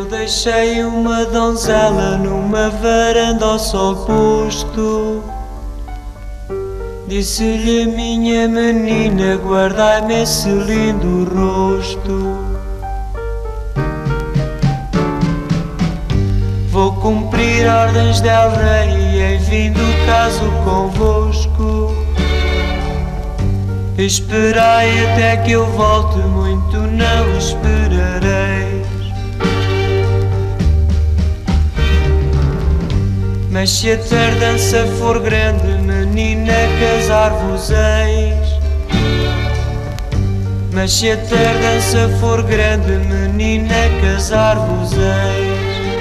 Eu deixei uma donzela numa varanda ao sol posto. Disse-lhe a minha menina, guardai-me esse lindo rosto. Vou cumprir ordens del rei, em vindo caso convosco. Esperai até que eu volte, muito não esperareis. Mas se a tardança for grande, menina, casar-vos-eis. Mas se a tardança for grande, menina, casar-vos-eis.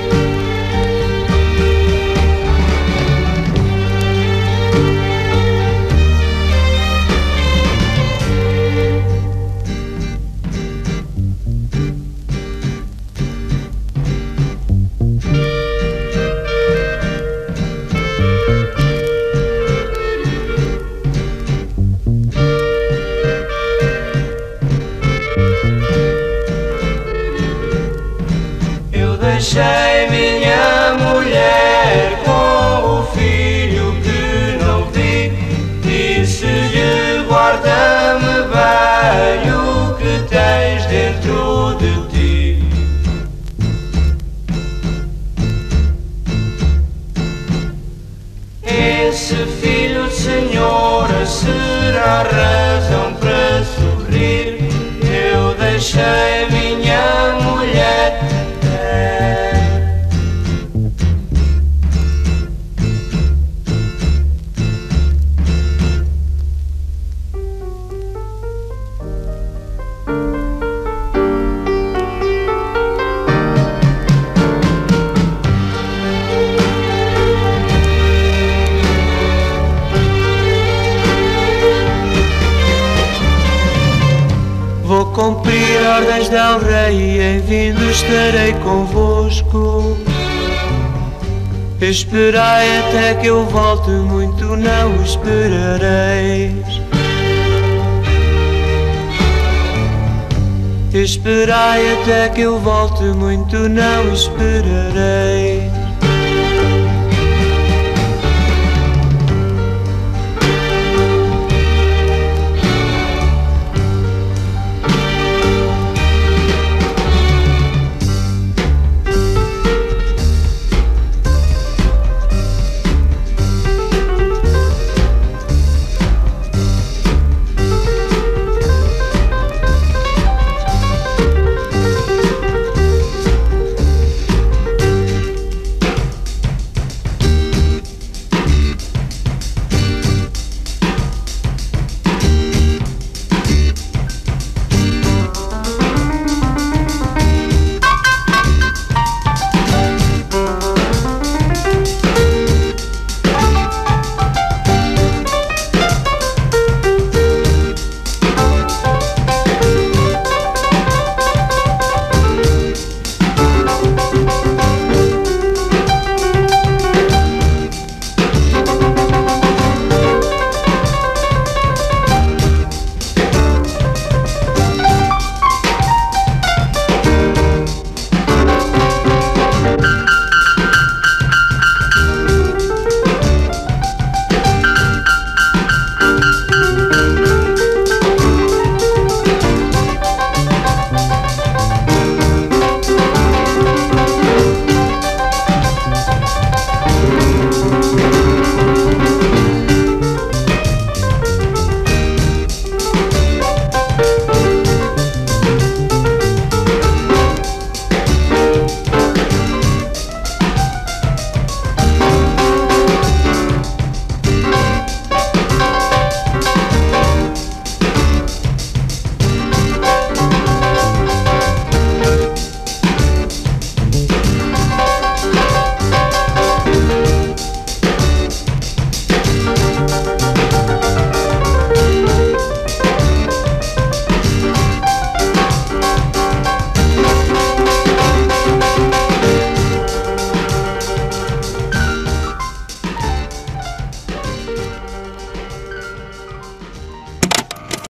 Deixei minha mulher com o filho que não vi. Disse-lhe, guarda-me bem o que tens dentro de ti. Esse filho, senhora, será razão para sorrir. Eu deixei minha mulher. Vou cumprir ordens del rei, em vindo estarei convosco. Esperai até que eu volte, muito não esperareis. Esperai até que eu volte, muito não esperareis.